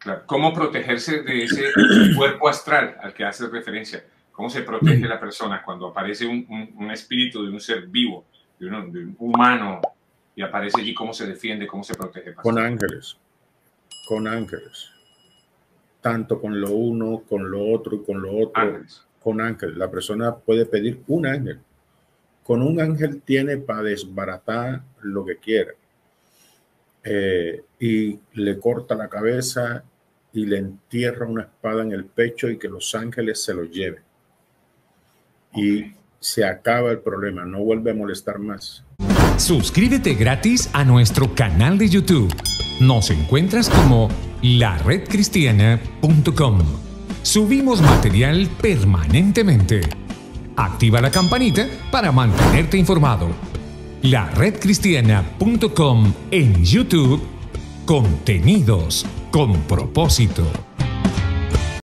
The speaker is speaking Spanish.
Claro. ¿Cómo protegerse de ese cuerpo astral al que hace referencia? ¿Cómo se protege la persona cuando aparece un espíritu de un ser vivo, de un humano, y aparece allí? ¿Cómo se defiende? ¿Cómo se protege? Con ángeles. Con ángeles. Tanto con lo uno, con lo otro y con lo otro. Ángeles. Con ángeles. La persona puede pedir un ángel. Con un ángel tiene para desbaratar lo que quiera. Y le corta la cabeza y le entierra una espada en el pecho y que los ángeles se lo lleven. Y se acaba el problema, no vuelve a molestar más. Suscríbete gratis a nuestro canal de YouTube. Nos encuentras como laredcristiana.com. Subimos material permanentemente. Activa la campanita para mantenerte informado. laredcristiana.com en YouTube. Contenidos con propósito.